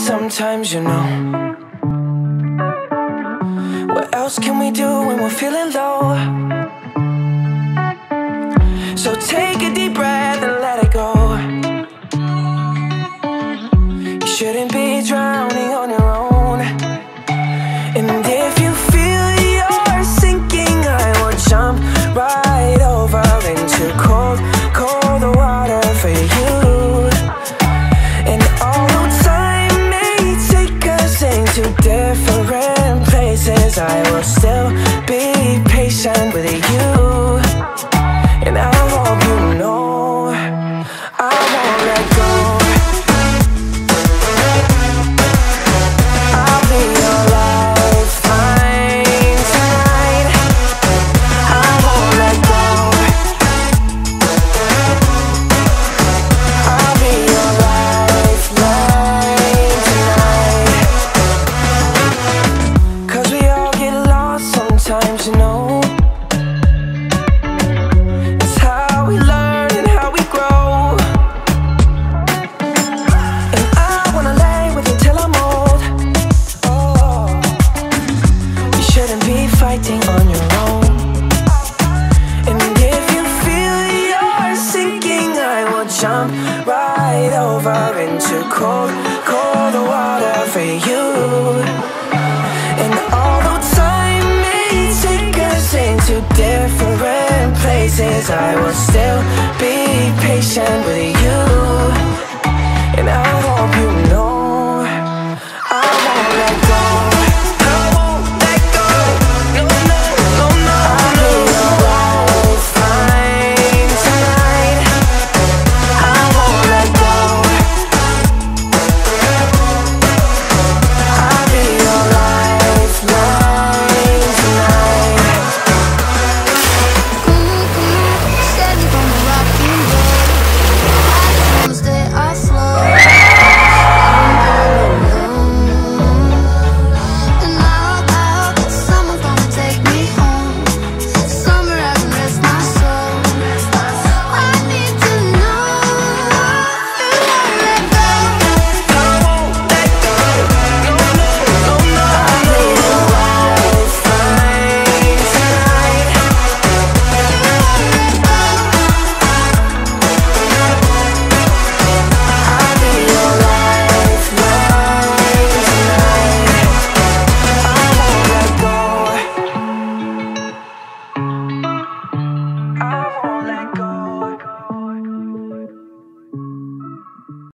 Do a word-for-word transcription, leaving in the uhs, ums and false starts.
sometimes, you know. What else can we do when we're feeling low? So take a deep breath and let it go. You shouldn't be drowning on your own. And if you feel you're sinking, I will jump right over into cold, cold water for you. And although time may take us into different places, I will still be patient with you. And I hope you know I won't let go. I'll be your lifeline tonight. I won't let go. I'll be your lifeline tonight. 'Cause we all get lost sometimes, you know. It's how we learn and how we grow. And I wanna lay with you till I'm old. Oh, you shouldn't be fighting on your own. And if you feel you're sinking, I will jump right over into cold, cold water for you. And although time may take us into different places, I will still be patient with